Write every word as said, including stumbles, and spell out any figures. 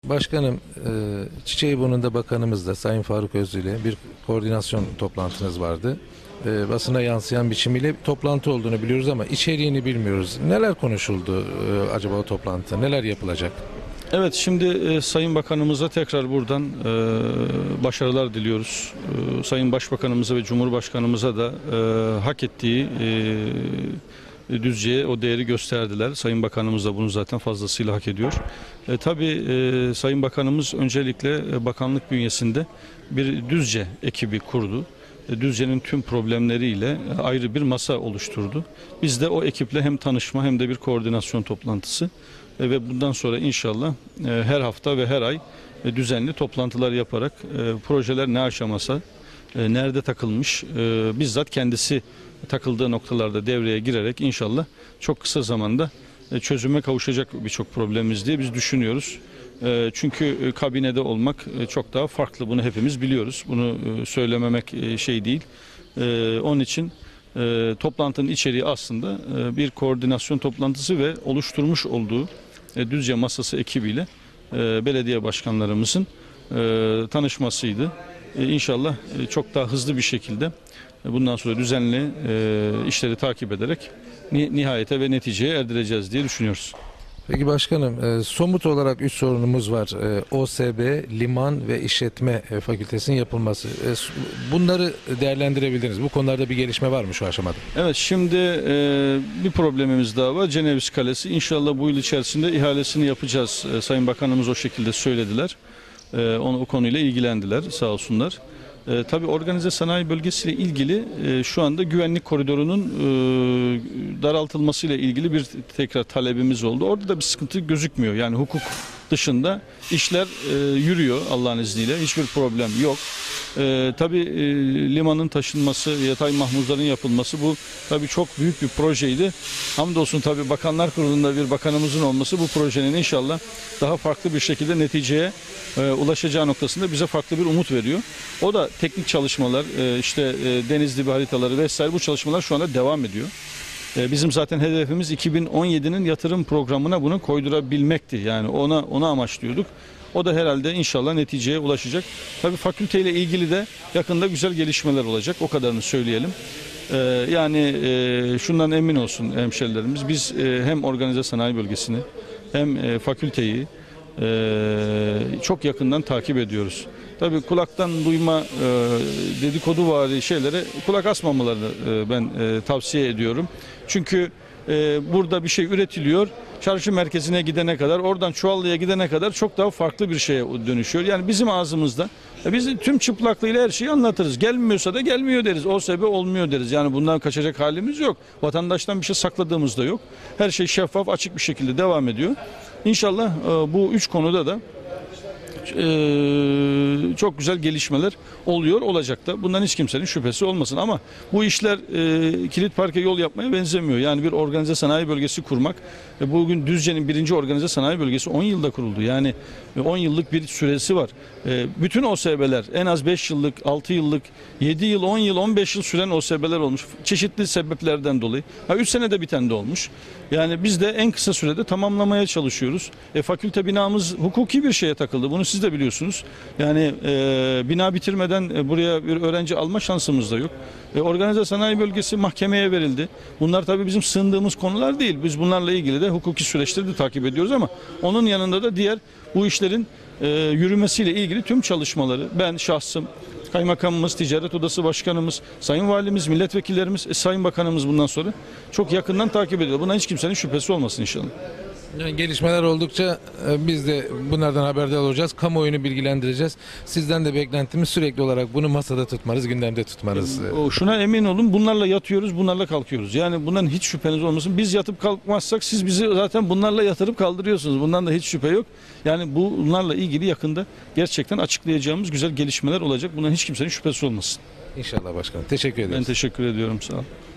Başkanım, e, Çiçeğiburnu'nda bakanımızla Sayın Faruk Özlü ile bir koordinasyon toplantınız vardı. E, basına yansıyan biçimiyle toplantı olduğunu biliyoruz ama içeriğini bilmiyoruz. Neler konuşuldu e, acaba o toplantıda? Neler yapılacak? Evet, şimdi e, Sayın Bakanımıza tekrar buradan e, başarılar diliyoruz. E, Sayın Başbakanımıza ve Cumhurbaşkanımıza da e, hak ettiği e, Düzce'ye o değeri gösterdiler. Sayın Bakanımız da bunu zaten fazlasıyla hak ediyor. E, tabii e, Sayın Bakanımız öncelikle e, bakanlık bünyesinde bir Düzce ekibi kurdu. E, Düzce'nin tüm problemleriyle e, ayrı bir masa oluşturdu. Biz de o ekiple hem tanışma hem de bir koordinasyon toplantısı e, ve bundan sonra inşallah e, her hafta ve her ay e, düzenli toplantılar yaparak e, projeler ne aşamasa, e, nerede takılmış, e, bizzat kendisi takıldığı noktalarda devreye girerek inşallah çok kısa zamanda çözüme kavuşacak birçok problemimiz diye biz düşünüyoruz. Çünkü kabinede olmak çok daha farklı. Bunu hepimiz biliyoruz. Bunu söylememek şey değil. Onun için toplantının içeriği aslında bir koordinasyon toplantısı ve oluşturmuş olduğu Düzce Masası ekibiyle belediye başkanlarımızın tanışmasıydı. İnşallah çok daha hızlı bir şekilde bundan sonra düzenli e, işleri takip ederek nihayete ve neticeye erdireceğiz diye düşünüyoruz. Peki başkanım, e, somut olarak üç sorunumuz var. E, O S B, liman ve işletme e, fakültesinin yapılması. E, bunları değerlendirebiliriz. Bu konularda bir gelişme var mı şu aşamada? Evet, şimdi e, bir problemimiz daha var. Ceneviz Kalesi. İnşallah bu yıl içerisinde ihalesini yapacağız. E, Sayın Bakanımız o şekilde söylediler. E, onu, o konuyla ilgilendiler, sağ olsunlar. E, tabii organize sanayi bölgesiyle ilgili e, şu anda güvenlik koridorunun e, daraltılmasıyla ilgili bir tekrar talebimiz oldu. Orada da bir sıkıntı gözükmüyor. Yani hukuk dışında işler e, yürüyor Allah'ın izniyle. Hiçbir problem yok. E, tabii e, limanın taşınması, yatay mahmuzların yapılması bu tabii çok büyük bir projeydi. Hamdolsun tabii Bakanlar Kurulu'nda bir bakanımızın olması bu projenin inşallah daha farklı bir şekilde neticeye e, ulaşacağı noktasında bize farklı bir umut veriyor. O da teknik çalışmalar, e, işte e, deniz dibi haritaları vesaire bu çalışmalar şu anda devam ediyor. Bizim zaten hedefimiz iki bin on yedi'nin yatırım programına bunu koydurabilmekti. Yani ona ona amaçlıyorduk. O da herhalde inşallah neticeye ulaşacak. Tabii fakülteyle ilgili de yakında güzel gelişmeler olacak. O kadarını söyleyelim. Ee, yani e, şundan emin olsun hemşerilerimiz. Biz e, hem organize sanayi bölgesini hem e, fakülteyi e, çok yakından takip ediyoruz. Tabii kulaktan duyma e, dedikoduvari şeylere kulak asmamalarını e, ben e, tavsiye ediyorum. Çünkü e, burada bir şey üretiliyor, çarşı merkezine gidene kadar, oradan Çuvallı'ya gidene kadar çok daha farklı bir şeye dönüşüyor. Yani bizim ağzımızda, e, biz tüm çıplaklığıyla her şeyi anlatırız. Gelmiyorsa da gelmiyor deriz, o sebep olmuyor deriz. Yani bundan kaçacak halimiz yok. Vatandaştan bir şey sakladığımız da yok. Her şey şeffaf, açık bir şekilde devam ediyor. İnşallah e, bu üç konuda da Ee, çok güzel gelişmeler oluyor, olacak da. Bundan hiç kimsenin şüphesi olmasın ama bu işler e, kilit parke yol yapmaya benzemiyor. Yani bir organize sanayi bölgesi kurmak. E, bugün Düzce'nin birinci organize sanayi bölgesi on yılda kuruldu. Yani e, on yıllık bir süresi var. E, bütün O S B'ler en az beş yıllık, altı yıllık, yedi yıl, on yıl, on beş yıl süren O S B'ler olmuş. Çeşitli sebeplerden dolayı. Ha, üç senede biten de olmuş. Yani biz de en kısa sürede tamamlamaya çalışıyoruz. E, fakülte binamız hukuki bir şeye takıldı. Bunu siz de biliyorsunuz. Yani e, bina bitirmeden e, buraya bir öğrenci alma şansımız da yok. E, organize sanayi bölgesi mahkemeye verildi. Bunlar tabii bizim sığındığımız konular değil. Biz bunlarla ilgili de hukuki süreçleri de takip ediyoruz ama onun yanında da diğer bu işlerin e, yürümesiyle ilgili tüm çalışmaları ben şahsım, Kaymakamımız, Ticaret Odası Başkanımız, Sayın Valimiz, milletvekillerimiz, e, Sayın Bakanımız bundan sonra çok yakından takip ediyor. Buna hiç kimsenin şüphesi olmasın inşallah. Yani gelişmeler oldukça e, biz de bunlardan haberdar olacağız. Kamuoyunu bilgilendireceğiz. Sizden de beklentimiz sürekli olarak bunu masada tutmanız, gündemde tutmanız. O, şuna emin olun, bunlarla yatıyoruz, bunlarla kalkıyoruz. Yani bundan hiç şüpheniz olmasın. Biz yatıp kalkmazsak siz bizi zaten bunlarla yatırıp kaldırıyorsunuz. Bundan da hiç şüphe yok. Yani bunlarla ilgili yakında gerçekten açıklayacağımız güzel gelişmeler olacak. Bundan hiç kimsenin şüphesi olmasın. İnşallah başkanım. Teşekkür ederim. Ben teşekkür ediyorum. Sağ olun.